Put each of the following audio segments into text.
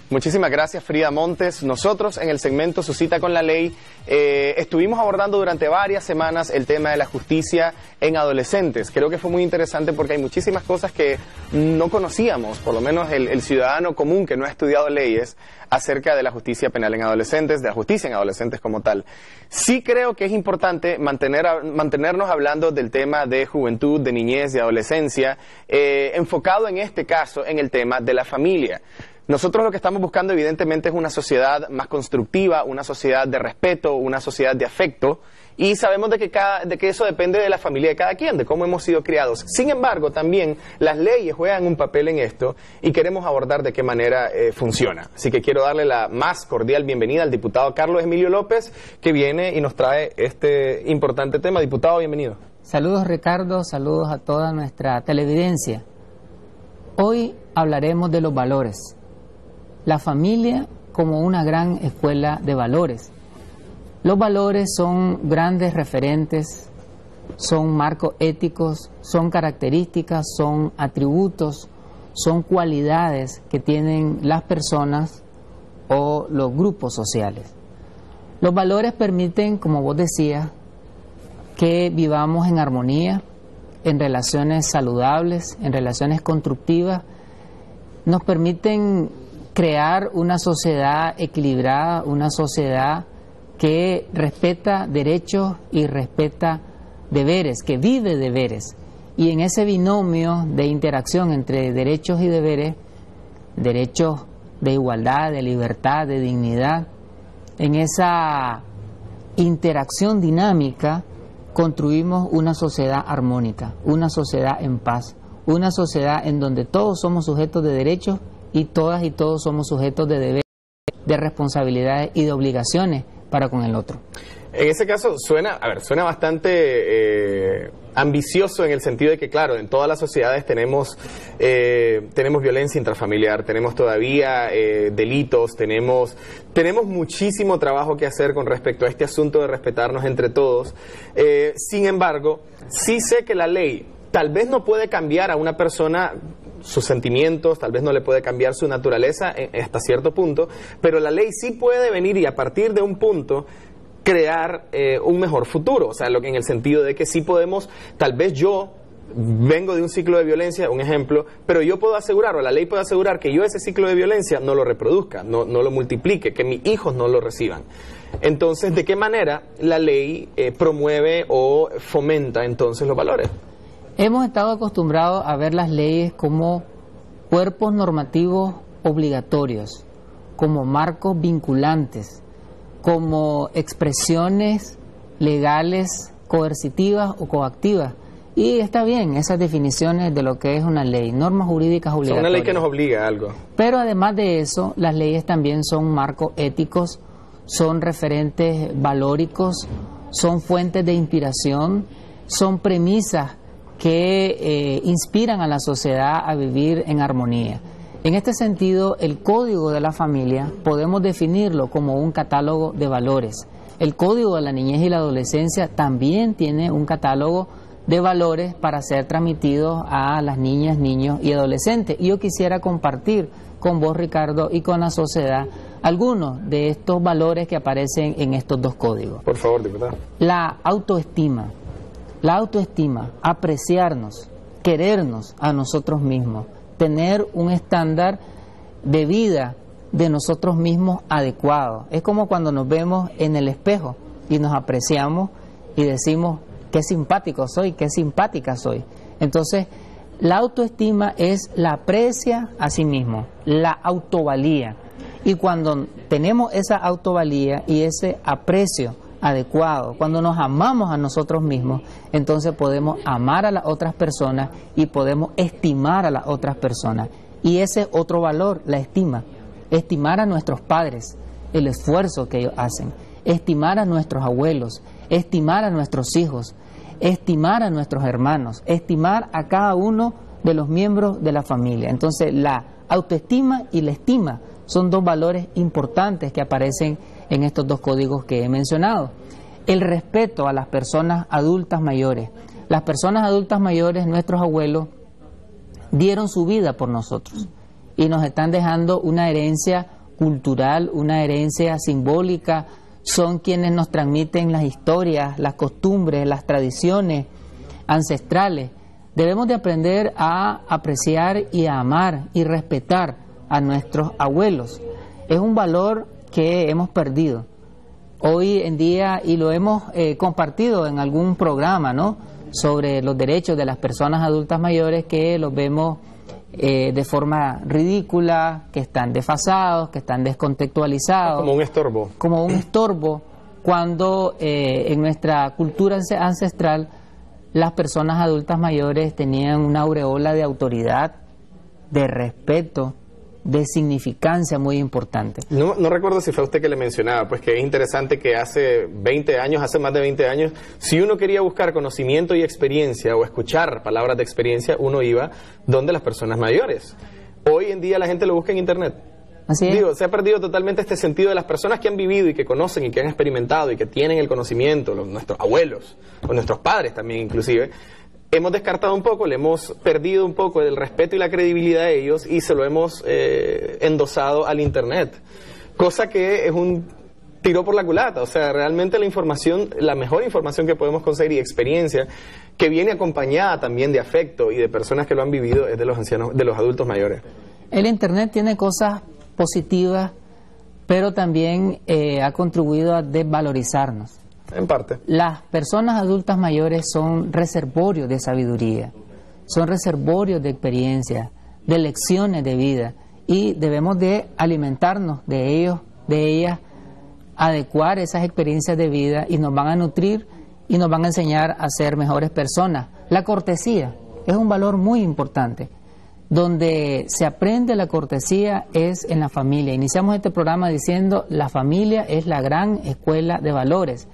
Muchísimas gracias, Frida Montes. Nosotros en el segmento Su Cita con la Ley estuvimos abordando durante varias semanas el tema de la justicia en adolescentes. Creo que fue muy interesante porque hay muchísimas cosas que no conocíamos, por lo menos el ciudadano común que no ha estudiado leyes, acerca de la justicia penal en adolescentes, de la justicia en adolescentes como tal. Sí creo que es importante mantenernos hablando del tema de juventud, de niñez, de adolescencia, enfocado en este caso en el tema de la familia. Nosotros lo que estamos buscando evidentemente es una sociedad más constructiva, una sociedad de respeto, una sociedad de afecto, y sabemos de que eso depende de la familia de cada quien, de cómo hemos sido criados. Sin embargo, también las leyes juegan un papel en esto y queremos abordar de qué manera funciona. Así que quiero darle la más cordial bienvenida al diputado Carlos Emilio López, que viene y nos trae este importante tema. Diputado, bienvenido. Saludos, Ricardo, saludos a toda nuestra televidencia. Hoy hablaremos de los valores. La familia como una gran escuela de valores. Los valores son grandes referentes, son marcos éticos, son características, son atributos, son cualidades que tienen las personas o los grupos sociales. Los valores permiten, como vos decías, que vivamos en armonía, en relaciones saludables, en relaciones constructivas, nos permiten crear una sociedad equilibrada, una sociedad que respeta derechos y respeta deberes, que vive deberes. Y en ese binomio de interacción entre derechos y deberes, derechos de igualdad, de libertad, de dignidad, en esa interacción dinámica construimos una sociedad armónica, una sociedad en paz, una sociedad en donde todos somos sujetos de derechos y todas y todos somos sujetos de deberes, de responsabilidades y de obligaciones para con el otro. En ese caso suena bastante ambicioso en el sentido de que, claro, en todas las sociedades tenemos violencia intrafamiliar, tenemos todavía delitos, tenemos muchísimo trabajo que hacer con respecto a este asunto de respetarnos entre todos. Sin embargo, sí sé que la ley tal vez no puede cambiar a una persona sus sentimientos, tal vez no le puede cambiar su naturaleza hasta cierto punto, pero la ley sí puede venir y a partir de un punto crear un mejor futuro, o sea, en el sentido de que sí podemos, tal vez yo vengo de un ciclo de violencia, un ejemplo, pero yo puedo asegurar, o la ley puede asegurar que yo ese ciclo de violencia no lo reproduzca, no lo multiplique, que mis hijos no lo reciban. Entonces, ¿de qué manera la ley promueve o fomenta entonces los valores? Hemos estado acostumbrados a ver las leyes como cuerpos normativos obligatorios, como marcos vinculantes, como expresiones legales coercitivas o coactivas. Y está bien, esas definiciones de lo que es una ley, normas jurídicas obligatorias. Son una ley que nos obliga a algo. Pero además de eso, las leyes también son marcos éticos, son referentes valóricos, son fuentes de inspiración, son premisas que inspiran a la sociedad a vivir en armonía. En este sentido, el Código de la Familia podemos definirlo como un catálogo de valores. El Código de la Niñez y la Adolescencia también tiene un catálogo de valores para ser transmitidos a las niñas, niños y adolescentes. Y yo quisiera compartir con vos, Ricardo, y con la sociedad algunos de estos valores que aparecen en estos dos códigos. Por favor, diputado. La autoestima, apreciarnos, querernos a nosotros mismos, tener un estándar de vida de nosotros mismos adecuado. Es como cuando nos vemos en el espejo y nos apreciamos y decimos qué simpático soy, qué simpática soy. Entonces, la autoestima es la aprecia a sí mismo, la autovalía. Y cuando tenemos esa autovalía y ese aprecio adecuado, cuando nos amamos a nosotros mismos, entonces podemos amar a las otras personas y podemos estimar a las otras personas. Y ese es otro valor, la estima. Estimar a nuestros padres, el esfuerzo que ellos hacen. Estimar a nuestros abuelos, estimar a nuestros hijos, estimar a nuestros hermanos, estimar a cada uno de los miembros de la familia. Entonces, la autoestima y la estima son dos valores importantes que aparecen en estos dos códigos que he mencionado. El respeto a las personas adultas mayores. Las personas adultas mayores, nuestros abuelos, dieron su vida por nosotros y nos están dejando una herencia cultural, una herencia simbólica, son quienes nos transmiten las historias, las costumbres, las tradiciones ancestrales. Debemos de aprender a apreciar y a amar y respetar a nuestros abuelos. Es un valor que hemos perdido hoy en día y lo hemos compartido en algún programa, ¿no?, sobre los derechos de las personas adultas mayores, que los vemos de forma ridícula, que están desfasados, que están descontextualizados. Como un estorbo. Como un estorbo, cuando en nuestra cultura ancestral las personas adultas mayores tenían una aureola de autoridad, de respeto, de significancia muy importante. No recuerdo si fue usted que le mencionaba, pues que es interesante que hace más de 20 años, si uno quería buscar conocimiento y experiencia o escuchar palabras de experiencia, uno iba donde las personas mayores. Hoy en día la gente lo busca en Internet. Así es. Digo, se ha perdido totalmente este sentido de las personas que han vivido y que conocen y que han experimentado y que tienen el conocimiento, nuestros abuelos o nuestros padres también inclusive. Hemos descartado un poco, le hemos perdido un poco el respeto y la credibilidad a ellos y se lo hemos endosado al Internet, cosa que es un tiro por la culata. O sea, realmente la información, la mejor información que podemos conseguir y experiencia que viene acompañada también de afecto y de personas que lo han vivido es de los ancianos, de los adultos mayores. El Internet tiene cosas positivas, pero también ha contribuido a desvalorizarnos. En parte. Las personas adultas mayores son reservorios de sabiduría, son reservorios de experiencia, de lecciones de vida, y debemos de alimentarnos de ellos, de ellas, adecuar esas experiencias de vida, y nos van a nutrir y nos van a enseñar a ser mejores personas. La cortesía es un valor muy importante. Donde se aprende la cortesía es en la familia. Iniciamos este programa diciendo: la familia es la gran escuela de valores.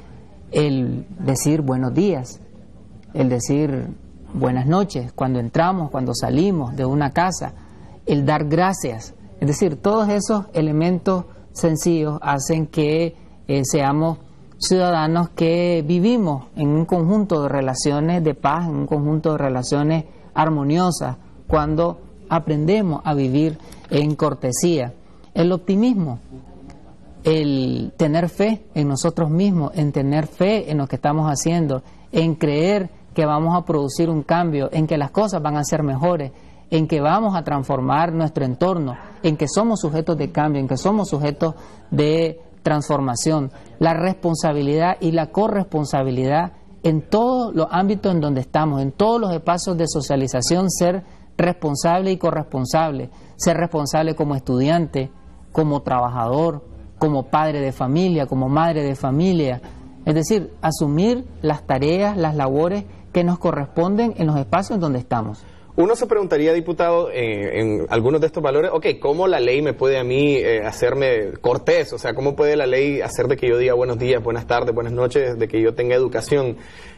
El decir buenos días, el decir buenas noches cuando entramos, cuando salimos de una casa, el dar gracias, es decir, todos esos elementos sencillos hacen que seamos ciudadanos que vivimos en un conjunto de relaciones de paz, en un conjunto de relaciones armoniosas, cuando aprendemos a vivir en cortesía. El optimismo, el tener fe en nosotros mismos, en tener fe en lo que estamos haciendo, en creer que vamos a producir un cambio, en que las cosas van a ser mejores, en que vamos a transformar nuestro entorno, en que somos sujetos de cambio, en que somos sujetos de transformación. La responsabilidad y la corresponsabilidad en todos los ámbitos en donde estamos, en todos los espacios de socialización, ser responsable y corresponsable, ser responsable como estudiante, como trabajador, como padre de familia, como madre de familia, es decir, asumir las tareas, las labores que nos corresponden en los espacios en donde estamos. Uno se preguntaría, diputado, en algunos de estos valores, ¿cómo la ley me puede a mí hacerme cortés? O sea, ¿cómo puede la ley hacer de que yo diga buenos días, buenas tardes, buenas noches, de que yo tenga educación?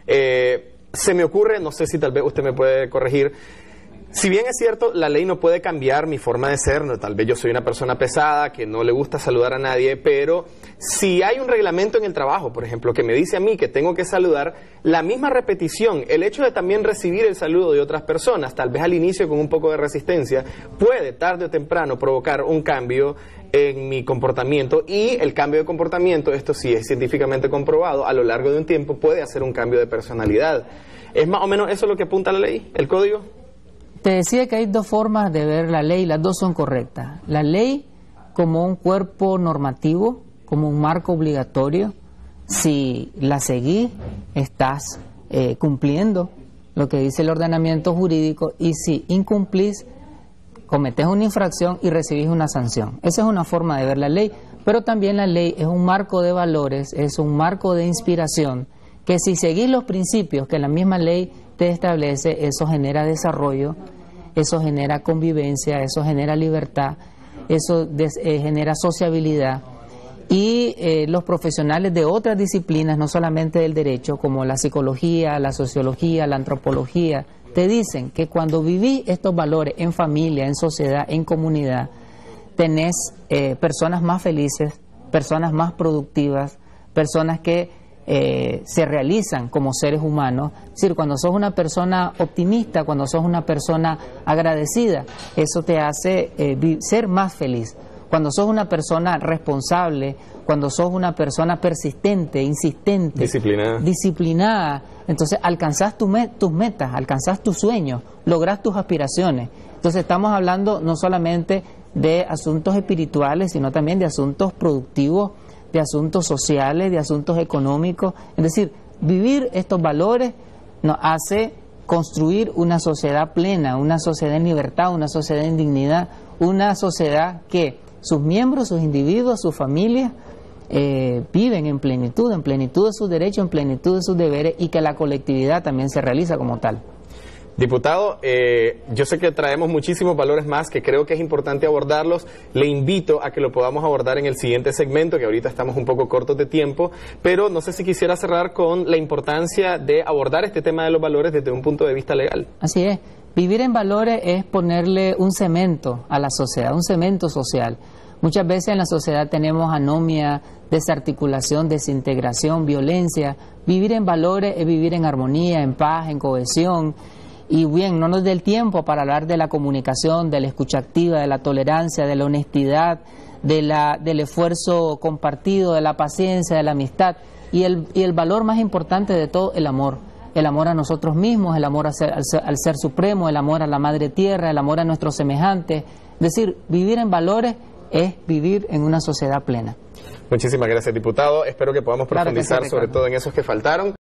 Se me ocurre, no sé si tal vez usted me puede corregir, si bien es cierto, la ley no puede cambiar mi forma de ser, no, tal vez yo soy una persona pesada, que no le gusta saludar a nadie, pero si hay un reglamento en el trabajo, por ejemplo, que me dice a mí que tengo que saludar, la misma repetición, el hecho de también recibir el saludo de otras personas, tal vez al inicio con un poco de resistencia, puede tarde o temprano provocar un cambio en mi comportamiento, y el cambio de comportamiento, esto sí es científicamente comprobado, a lo largo de un tiempo puede hacer un cambio de personalidad. ¿Es más o menos eso lo que apunta la ley, el código? Te decía que hay dos formas de ver la ley, las dos son correctas. La ley como un cuerpo normativo, como un marco obligatorio. Si la seguís, estás cumpliendo lo que dice el ordenamiento jurídico, y si incumplís, cometés una infracción y recibís una sanción. Esa es una forma de ver la ley, pero también la ley es un marco de valores, es un marco de inspiración, que si seguís los principios que la misma ley te establece, eso genera desarrollo, eso genera convivencia, eso genera libertad, eso genera sociabilidad. Y los profesionales de otras disciplinas, no solamente del derecho, como la psicología, la sociología, la antropología, te dicen que cuando vivís estos valores en familia, en sociedad, en comunidad, tenés personas más felices, personas más productivas, personas que se realizan como seres humanos. Es decir, cuando sos una persona optimista, cuando sos una persona agradecida, eso te hace ser más feliz. Cuando sos una persona responsable, cuando sos una persona persistente, insistente, disciplinada, entonces alcanzás tus metas, alcanzás tus sueños, lográs tus aspiraciones. Entonces estamos hablando no solamente de asuntos espirituales, sino también de asuntos productivos, de asuntos sociales, de asuntos económicos. Es decir, vivir estos valores nos hace construir una sociedad plena, una sociedad en libertad, una sociedad en dignidad, una sociedad que sus miembros, sus individuos, sus familias viven en plenitud de sus derechos, en plenitud de sus deberes, y que la colectividad también se realiza como tal. Diputado, yo sé que traemos muchísimos valores más que creo que es importante abordarlos. Le invito a que lo podamos abordar en el siguiente segmento, que ahorita estamos un poco cortos de tiempo, pero no sé si quisiera cerrar con la importancia de abordar este tema de los valores desde un punto de vista legal. Así es. Vivir en valores es ponerle un cemento a la sociedad, un cemento social. Muchas veces en la sociedad tenemos anomia, desarticulación, desintegración, violencia. Vivir en valores es vivir en armonía, en paz, en cohesión. Y bien, no nos dé el tiempo para hablar de la comunicación, de la escucha activa, de la tolerancia, de la honestidad, del esfuerzo compartido, de la paciencia, de la amistad. Y el valor más importante de todo, el amor. El amor a nosotros mismos, el amor al ser supremo, el amor a la madre tierra, el amor a nuestros semejantes. Es decir, vivir en valores es vivir en una sociedad plena. Muchísimas gracias, diputado. Espero que podamos profundizar sobre todo en esos que faltaron.